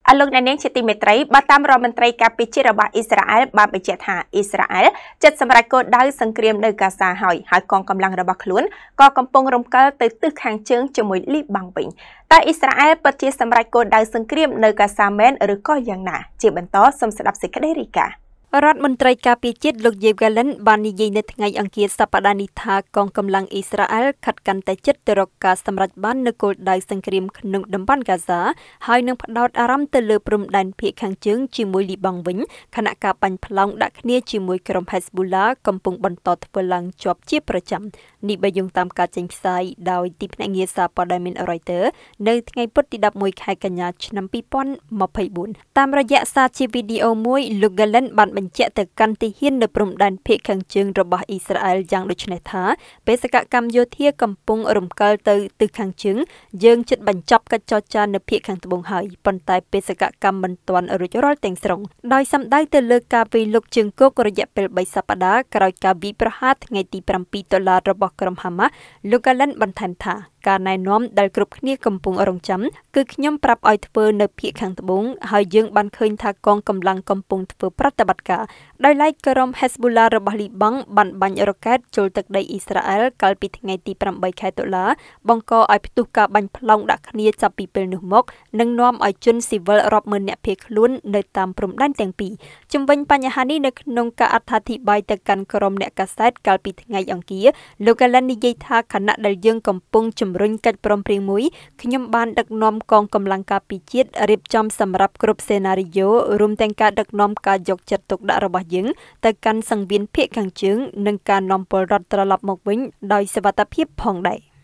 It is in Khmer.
អលោកអ្នកនាងជាទីមេត្រីបើតាមរដ្ឋមន្ត្រីការពារជាតិរបស់អ៊ីស្រាអែលបានបញ្ជាក់ថាអ៊ីស្រាអែលចិត្តសម្រាប់គោលដៅសង្គ្រាមនៅកាហ្សាហើយកងកម្លាំងរបស់ខ្លួនក៏កំពុងរំកិលទៅទិសខាងជើងជាមួយលីបាំងវិញតែអ៊ីស្រាអែលពិតជាសម្រាប់គោលដៅសង្គ្រាមនៅកាហ្សាមែនឬក៏យ៉ាងណាជាបន្តសូមស្ដាប់សេចក្តីរាយការណ៍រដ្ឋមន្ត្រីការពារជាតិលោកយេវហ្គាឡិនបាននិយាយនៅថ្ងៃអង្គារសប្តាហ៍នេះថាកងកម្លាំងអ៊ីស្រាអែលខិតកាន់តែជិតទៅរកការសម្រេចបាននូវគោលដៅសង្គ្រាមក្នុងតំបន់កាហ្សាហើយនឹងផ្ដោតអារម្មណ៍ទៅលើព្រំដែនភាគខាងជើងជាមួយលីបង់វិញខណៈការបាញ់ផ្លោងដាក់គ្នាជាមួយក្រុម Hezbollah កំពុងបន្តធ្វើឡើងជាប់ជាប្រចាំនេះបើយោងតាមការចេញផ្សាយដោយទីភ្នាក់ងារសារព័ត៌មាន Reuters នៅថ្ងៃពុធទី11ខែកញ្ញាឆ្នាំ2024តាមរយៈសារជាវីដេអូមួយលោក Galen បានបញ្ជាក់ទៅកាន់ទីហ៊ាននៅព្រំដែនភាគខាងជើងរបស់អ៊ីស្រាអែលយ៉ាងដូចនេះថាបេសកកម្មយោធាកំពុងរំកិលទៅទិសខាងជើងយើងជិតបញ្ចប់កិច្ចចរចានៅភាគខាងត្បូងហើយប៉ុន្តែបេសកកម្មមិនទាន់រួចរាល់ទាំងស្រុងដោយសម្ដៅទៅលើការវាយលុកជើងគោករយៈពេល3សប្តាហ៍ក្រោយការវាយប្រហារថ្ងៃទី7 ដុល្លាររបស់ក្រុមហាម៉ាស់លោក Galen បន្ថែមថាការណែនាំដែលគ្រប់គ្នាកំពុងរងចាំគឺខ្ញុំប្រាប់ឲ្យធ្វើនៅភាគខាងត្បូងហើយយើងបានឃើញថាកងកម្លាំងកំពុងធ្វើប្រតិបត្តិការដោយឡែកក្រុម Hezbollah របស់លីបង់បានបាញ់រ៉ុកែតចូលទឹកដីអ៊ីស្រាអែលកាលពីថ្ងៃទី8ខែតុលាបង្កឲ្យផ្ទុះការបាញ់ផ្លោងដាក់គ្នាចាប់ពីពេលនោះមកនិងនាំឲ្យជនស៊ីវិលរាប់ម៉ឺននាក់ភៀសខ្លួននៅតាមព្រំដែនទាំងពីរជំវិញបញ្ហានេះនៅក្នុងការអត្ថាធិប្បាយទៅកាន់ក្រុមអ្នកកាសែតកាលពីថ្ងៃអង្គារលោក Galen និយាយថាខណៈដែលយើងកំពុងជំរុញកិច្ចព្រមព្រៀងមួយខ្ញុំបានដឹកនាំកងកម្លាំងការពារជាតិរៀបចំសម្រាប់គ្រប់សេណារីយ៉ូរួមទាំងការដឹកនាំការយកចិត្តទុកដាក់របស់យើងទៅកាន់សង្វៀនភាគខាងជើងនិងការនាំពលរដ្ឋត្រឡប់មកវិញដោយសុវត្ថិភាពផងដែរ